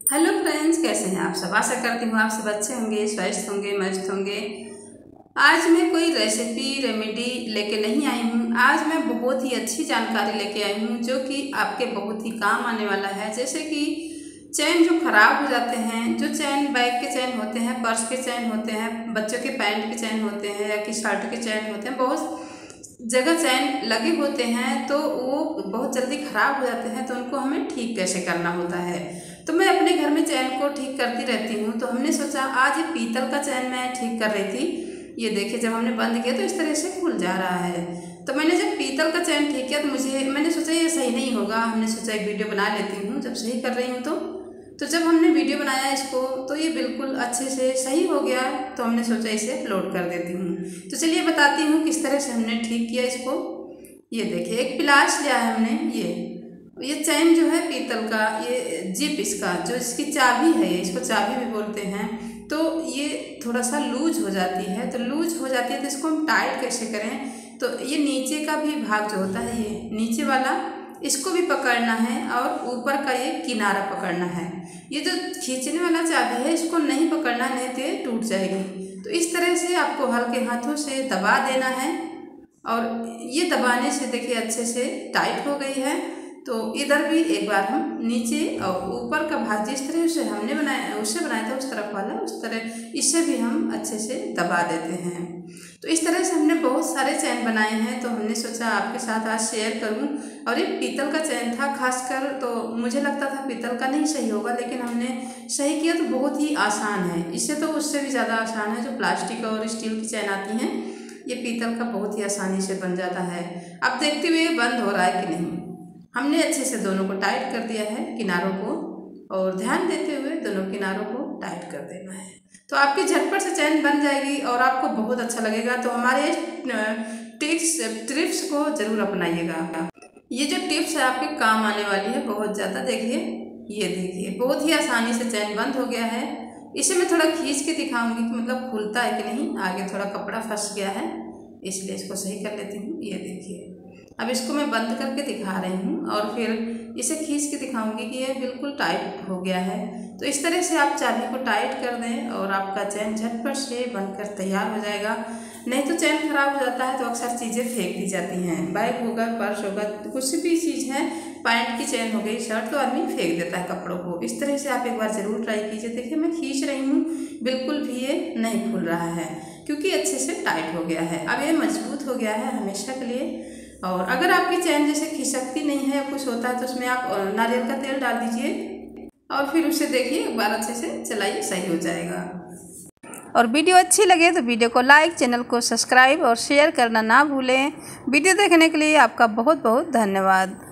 Hello friends, कैसे हैं आप सब। आशा करती हूँ आप सब अच्छे होंगे, स्वस्थ होंगे, मस्त होंगे। आज मैं कोई रेमेडी लेके नहीं आई हूँ। आज मैं बहुत ही अच्छी जानकारी लेके आई हूँ जो कि आपके बहुत ही काम आने वाला है। जैसे कि चैन जो खराब हो जाते हैं, जो चैन बैग के चैन होते हैं, पर्स के चैन होते हैं, बच्चों के पैंट के चैन होते हैं या कि शर्ट के चैन होते हैं, बहुत जगह चैन लगे होते हैं तो वो बहुत जल्दी ख़राब हो जाते हैं। तो उनको हमें ठीक कैसे करना होता है। तो मैं अपने घर में चैन को ठीक करती रहती हूँ। तो हमने सोचा आज ये पीतल का चैन मैं ठीक कर रही थी। ये देखिए, जब हमने बंद किया तो इस तरह से खुल जा रहा है। तो मैंने जब पीतल का चैन ठीक किया तो मैंने सोचा ये सही नहीं होगा। हमने सोचा एक वीडियो बना लेती हूँ जब सही कर रही हूँ। तो जब हमने वीडियो बनाया इसको तो ये बिल्कुल अच्छे से सही हो गया। तो हमने सोचा इसे अपलोड कर देती हूँ। तो चलिए बताती हूँ किस तरह से हमने ठीक किया इसको। ये देखिए, एक पिलास लिया है हमने। ये चैन जो है पीतल का, ये जिप इसका जो इसकी चाबी है, इसको चाबी भी बोलते हैं। तो ये थोड़ा सा लूज हो जाती है। तो लूज हो जाती है तो इसको हम टाइट कैसे करें। तो ये नीचे का भी भाग जो होता है, ये नीचे वाला, इसको भी पकड़ना है और ऊपर का ये किनारा पकड़ना है। ये जो खींचने वाला चाबी है इसको नहीं पकड़ना, नहीं तो ये टूट जाएगी। तो इस तरह से आपको हल्के हाथों से दबा देना है और ये दबाने से देखिए अच्छे से टाइट हो गई है। तो इधर भी एक बार हम नीचे और ऊपर का भाग जिस तरह से हमने बनाया था उस तरफ वाला, उस तरह इससे भी हम अच्छे से दबा देते हैं। तो इस तरह से हमने बहुत सारे चैन बनाए हैं। तो हमने सोचा आपके साथ आज शेयर करूं। और ये पीतल का चैन था खासकर, तो मुझे लगता था पीतल का नहीं सही होगा, लेकिन हमने सही किया तो बहुत ही आसान है। इससे तो उससे भी ज़्यादा आसान है। जो प्लास्टिक और स्टील की चैन आती हैं, ये पीतल का बहुत ही आसानी से बन जाता है। अब देखते हुए बंद हो रहा है कि नहीं। हमने अच्छे से दोनों को टाइट कर दिया है, किनारों को, और ध्यान देते हुए दोनों किनारों को टाइट कर देना है। तो आपकी झटपट से चैन बन जाएगी और आपको बहुत अच्छा लगेगा। तो हमारे टिप्स को ज़रूर अपनाइएगा। ये जो टिप्स है आपके काम आने वाली है बहुत ज़्यादा। देखिए, ये देखिए बहुत ही आसानी से चैन बंद हो गया है। इसे मैं थोड़ा खींच के दिखाऊंगी कि मतलब खुलता है कि नहीं। आगे थोड़ा कपड़ा फंस गया है, इसलिए इसको सही कर लेती हूँ। ये देखिए, अब इसको मैं बंद करके दिखा रही हूँ और फिर इसे खींच के दिखाऊंगी कि ये बिल्कुल टाइट हो गया है। तो इस तरह से आप चाबी को टाइट कर दें और आपका चैन झटपट से बनकर तैयार हो जाएगा। नहीं तो चैन खराब हो जाता है तो अक्सर चीज़ें फेंक दी जाती हैं। बैग होगा, पर्स होगा, कुछ भी चीज़ है, पैंट की चैन हो गई, शर्ट, तो आदमी फेंक देता है कपड़ों को। इस तरह से आप एक बार ज़रूर ट्राई कीजिए। देखिए, मैं खींच रही हूँ, बिल्कुल भी ये नहीं खुल रहा है क्योंकि अच्छे से टाइट हो गया है। अब ये मजबूत हो गया है हमेशा के लिए। और अगर आपकी चैन जैसे खिसकती नहीं है या कुछ होता है तो उसमें आप नारियल का तेल डाल दीजिए और फिर उसे देखिए एक बार अच्छे से चलाइए, सही हो जाएगा। और वीडियो अच्छी लगे तो वीडियो को लाइक, चैनल को सब्सक्राइब और शेयर करना ना भूलें। वीडियो देखने के लिए आपका बहुत बहुत धन्यवाद।